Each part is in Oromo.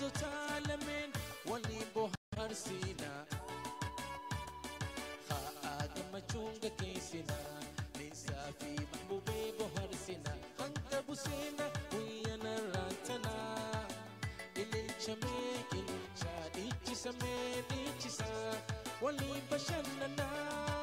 تعلمين ولي بوهر سينا خاء ما تشونغ كيسنا لنسا في محبوبي بوهر سينا خنك بوسينا ويانا رانتنا إلي الشمي إلي الشادي تسمي تسا ولي بشننا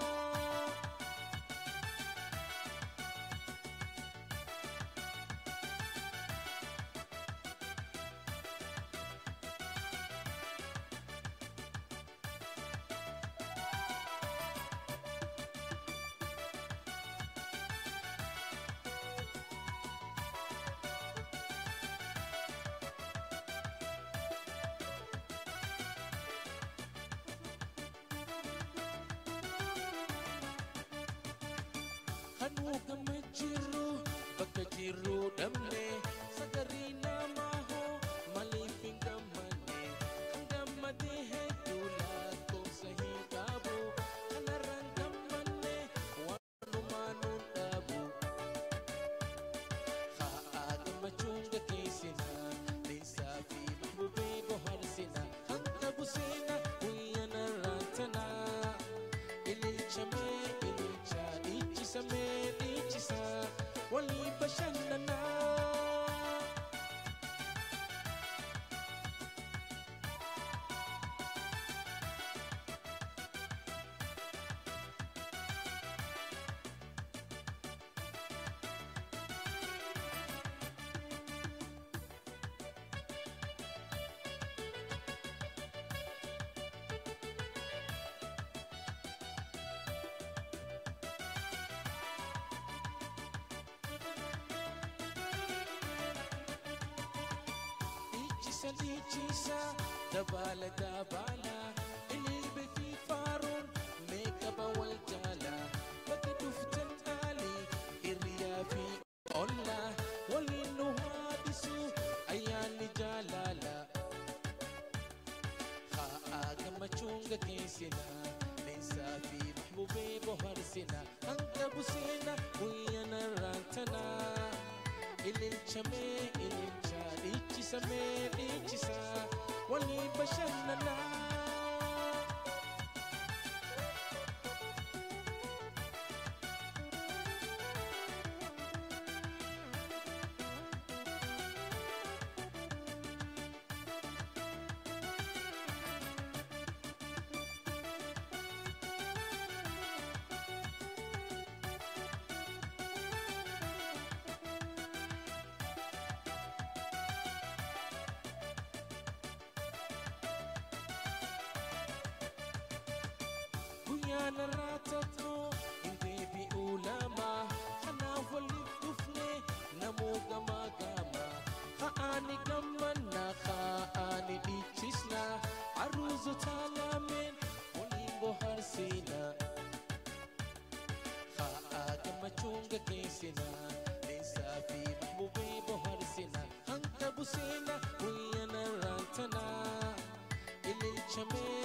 Hanuga majiru, baka jiru damne, sagarina maho, maliping damane, damade hai dula ko sahi kabu, hanaran damane, wanu manu tabu. Khaaga machunga kisina, lisa fi mahbubi bohar sina, hanta busina, huyana rantana, ilil chame. سميني جسا ولي بشننا Cisa dabala ilil befi farun meka bawal jala baka duftan ali irya fi olla walinu hadisu ayani jalala khaaga machunga kisina lisa fi mahbubi bohar sina anta busina huyana rantana ilil chame ilil chadi chisame chisa wali bashanana أنا راتتو إنتي بأولما أنا ولي كفني نمو غما غما خاني غمنا خاني ديكسنا عروز تالامين ولي بوهر سينا خاء ما تشونغ كيسنا ليسا في محبوبي بوهر سينا هنك بوسينا ويانا رانتنا إلي الشمي